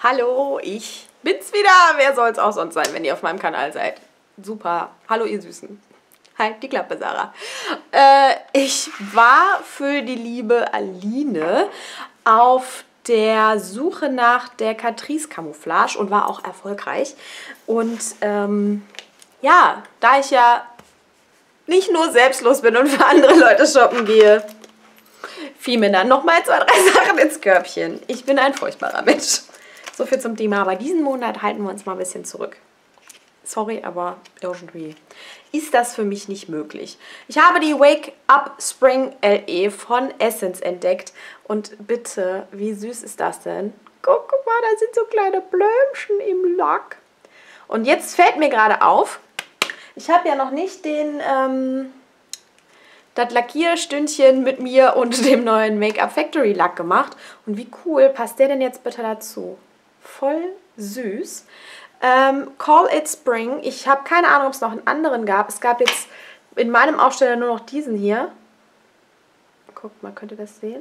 Hallo, ich bin's wieder. Wer soll's auch sonst sein, wenn ihr auf meinem Kanal seid? Super. Hallo, ihr Süßen. Halt die Klappe, Sarah. Ich war für die liebe Aline auf der Suche nach der Catrice Camouflage und war auch erfolgreich. Und ja, da ich ja nicht nur selbstlos bin und für andere Leute shoppen gehe, fiel mir dann nochmal 2, 3 Sachen ins Körbchen. Ich bin ein furchtbarer Mensch. So viel zum Thema, aber diesen Monat halten wir uns mal ein bisschen zurück. Sorry, aber irgendwie ist das für mich nicht möglich. Ich habe die Wake Up Spring LE von Essence entdeckt. Und bitte, wie süß ist das denn? Guck mal, da sind so kleine Blümchen im Lack. Und jetzt fällt mir gerade auf, ich habe ja noch nicht das Lackierstündchen mit mir und dem neuen Make-up Factory Lack gemacht. Und wie cool passt der denn jetzt bitte dazu? Voll süß. Call It Spring. Ich habe keine Ahnung, ob es noch einen anderen gab. Es gab jetzt in meinem Aufsteller nur noch diesen hier. Guckt mal, könnt ihr das sehen?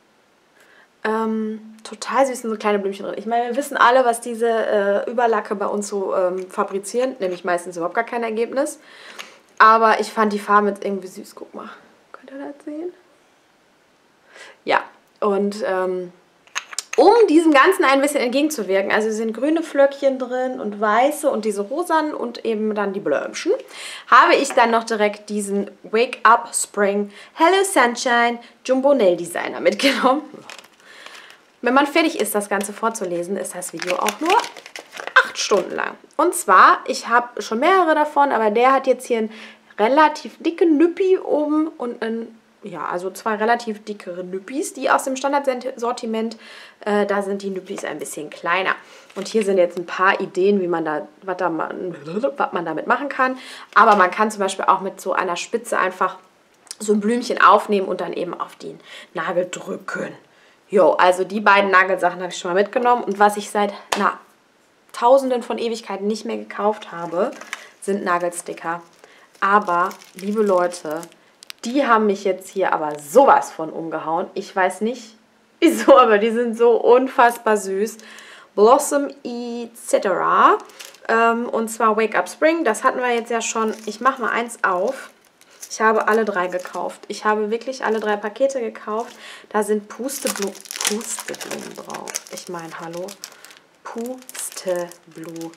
Total süß, sind so kleine Blümchen drin. Ich meine, wir wissen alle, was diese Überlacke bei uns so fabrizieren. Nämlich meistens überhaupt gar kein Ergebnis. Aber ich fand die Farbe jetzt irgendwie süß. Guck mal. Könnt ihr das sehen? Ja. Und um diesem Ganzen ein bisschen entgegenzuwirken, also sind grüne Flöckchen drin und weiße und diese rosanen und eben dann die Blümchen, habe ich dann noch direkt diesen Wake Up Spring Hello Sunshine Jumbo Nail Designer mitgenommen. Wenn man fertig ist, das Ganze vorzulesen, ist das Video auch nur 8 Stunden lang. Und zwar, ich habe schon mehrere davon, aber der hat jetzt hier einen relativ dicken Nüppi oben und einen, ja, also 2 relativ dickere Nüppis, die aus dem Standardsortiment, da sind die Nüppis ein bisschen kleiner. Und hier sind jetzt ein paar Ideen, wie man da, was man damit machen kann. Aber man kann zum Beispiel auch mit so einer Spitze einfach so ein Blümchen aufnehmen und dann eben auf den Nagel drücken. Jo, also die beiden Nagelsachen habe ich schon mal mitgenommen. Und was ich seit, Tausenden von Ewigkeiten nicht mehr gekauft habe, sind Nagelsticker. Aber, liebe Leute, die haben mich jetzt hier aber sowas von umgehauen. Ich weiß nicht, wieso, aber die sind so unfassbar süß. Blossom etc. Und zwar Wake Up Spring. Das hatten wir jetzt ja schon. Ich mache mal eins auf. Ich habe alle 3 gekauft. Ich habe wirklich alle 3 Pakete gekauft. Da sind Pusteblumen drauf. Ich meine, hallo. Pusteblumen.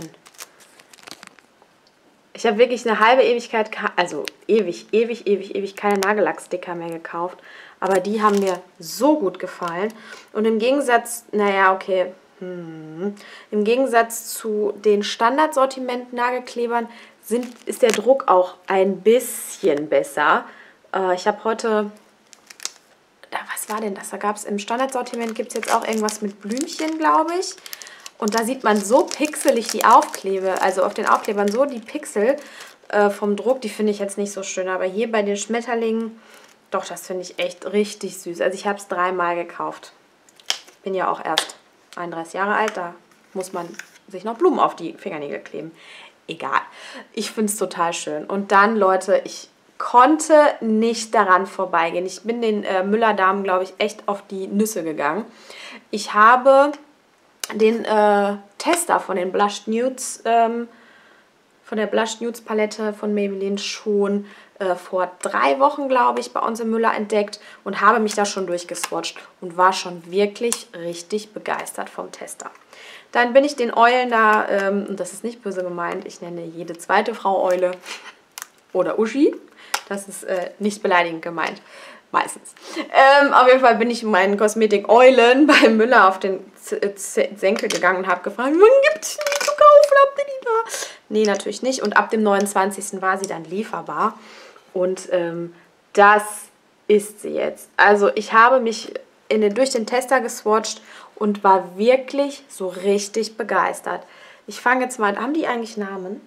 Ich habe wirklich eine halbe Ewigkeit, also ewig keine Nagellacksticker mehr gekauft. Aber die haben mir so gut gefallen. Und im Gegensatz, naja, okay, im Gegensatz zu den Standardsortiment-Nagelklebern ist der Druck auch ein bisschen besser. Ich habe heute, was war denn das? Da gab es im Standardsortiment, gibt es jetzt auch irgendwas mit Blümchen, glaube ich. Und da sieht man so pixelig die Aufkleber, also auf den Aufklebern so die Pixel vom Druck, die finde ich jetzt nicht so schön. Aber hier bei den Schmetterlingen, doch, das finde ich echt richtig süß. Also ich habe es 3-mal gekauft. Bin ja auch erst 31 Jahre alt, da muss man sich noch Blumen auf die Fingernägel kleben. Egal. Ich finde es total schön. Und dann, Leute, ich konnte nicht daran vorbeigehen. Ich bin den Müller-Damen, glaube ich, echt auf die Nüsse gegangen. Ich habe den Tester von den Blush Nudes, von der Blush Nudes Palette von Maybelline schon vor 3 Wochen, glaube ich, bei uns im Müller entdeckt und habe mich da schon durchgeswatcht und war schon wirklich richtig begeistert vom Tester. Dann bin ich den Eulen da, und das ist nicht böse gemeint, ich nenne jede zweite Frau Eule oder Uschi, das ist nicht beleidigend gemeint. Meistens. Auf jeden Fall bin ich in meinen Kosmetik-Eulen bei Müller auf den Senkel gegangen und habe gefragt, wann gibt es die zu kaufen? Habt ihr die da? Nee, natürlich nicht. Und ab dem 29. war sie dann lieferbar. Und das ist sie jetzt. Also ich habe mich durch den Tester geswatcht und war wirklich so richtig begeistert. Ich fange jetzt mal an. Haben die eigentlich Namen?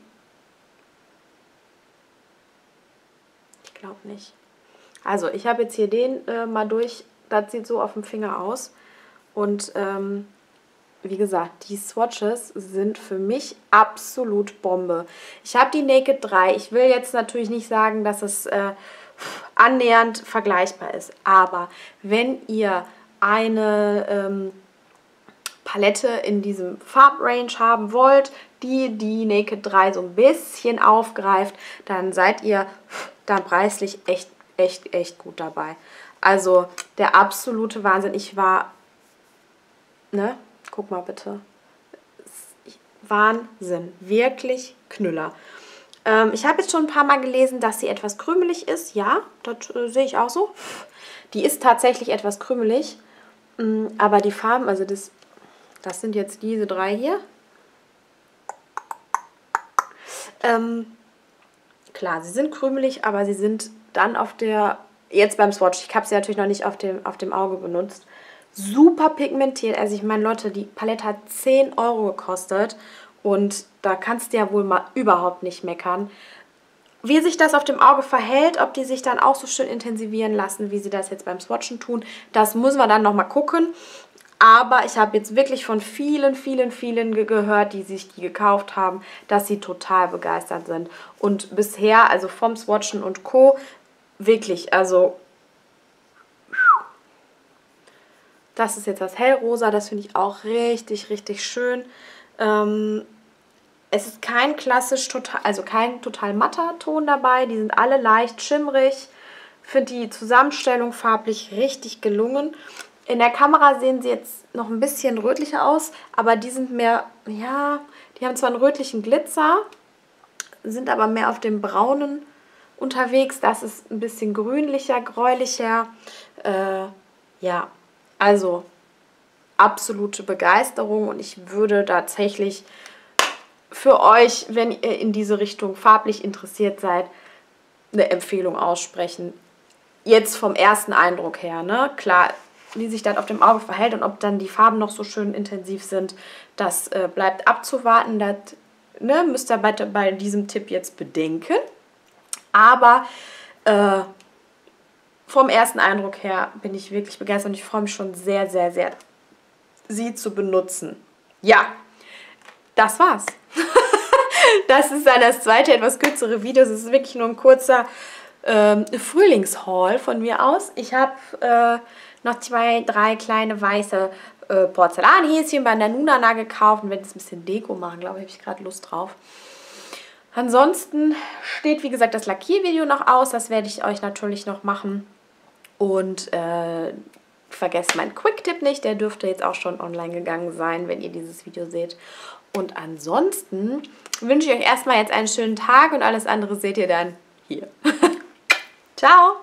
Ich glaube nicht. Also, ich habe jetzt hier den mal durch, das sieht so auf dem Finger aus. Und wie gesagt, die Swatches sind für mich absolut Bombe. Ich habe die Naked 3. Ich will jetzt natürlich nicht sagen, dass es annähernd vergleichbar ist. Aber wenn ihr eine Palette in diesem Farbrange haben wollt, die Naked 3 so ein bisschen aufgreift, dann seid ihr da preislich echt gut dabei. Also der absolute Wahnsinn. Ich war, ne, guck mal bitte. Wahnsinn, wirklich Knüller. Ich habe jetzt schon ein paar Mal gelesen, dass sie etwas krümelig ist. Ja, das sehe ich auch so. Die ist tatsächlich etwas krümelig, aber die Farben, also das sind jetzt diese 3 hier. Klar, sie sind krümelig, aber sie sind dann jetzt beim Swatch, ich habe sie natürlich noch nicht auf dem Auge benutzt, super pigmentiert. Also ich meine, Leute, die Palette hat 10 € gekostet und da kannst du ja wohl mal überhaupt nicht meckern. Wie sich das auf dem Auge verhält, ob die sich dann auch so schön intensivieren lassen, wie sie das jetzt beim Swatchen tun, das müssen wir dann nochmal gucken. Aber ich habe jetzt wirklich von vielen gehört, die sich die gekauft haben, dass sie total begeistert sind. Und bisher, also vom Swatchen und Co., wirklich, also das ist jetzt das Hellrosa, das finde ich auch richtig schön. Es ist kein kein total matter Ton dabei, die sind alle leicht schimmrig. Ich finde die Zusammenstellung farblich richtig gelungen. In der Kamera sehen sie jetzt noch ein bisschen rötlicher aus, aber die sind mehr, ja, die haben zwar einen rötlichen Glitzer, sind aber mehr auf dem braunen unterwegs. Das ist ein bisschen grünlicher, gräulicher. Ja, also absolute Begeisterung und ich würde tatsächlich für euch, wenn ihr in diese Richtung farblich interessiert seid, eine Empfehlung aussprechen. Jetzt vom ersten Eindruck her, ne? Klar, wie sich das auf dem Auge verhält und ob dann die Farben noch so schön intensiv sind, das bleibt abzuwarten. Das müsst ihr bei diesem Tipp jetzt bedenken. Aber vom ersten Eindruck her bin ich wirklich begeistert und ich freue mich schon sehr, sie zu benutzen. Ja, das war's. Das ist dann das zweite, etwas kürzere Video. Es ist wirklich nur ein kurzer Frühlingshaul von mir aus. Ich habe noch 2, 3 kleine weiße Porzellanhäschen bei Nanunana gekauft und werde jetzt ein bisschen Deko machen, glaube ich, habe ich gerade Lust drauf. Ansonsten steht, wie gesagt, das Lackiervideo noch aus. Das werde ich euch natürlich noch machen. Und vergesst meinen Quick-Tipp nicht. Der dürfte jetzt auch schon online gegangen sein, wenn ihr dieses Video seht. Und ansonsten wünsche ich euch erstmal jetzt einen schönen Tag und alles andere seht ihr dann hier. Ciao!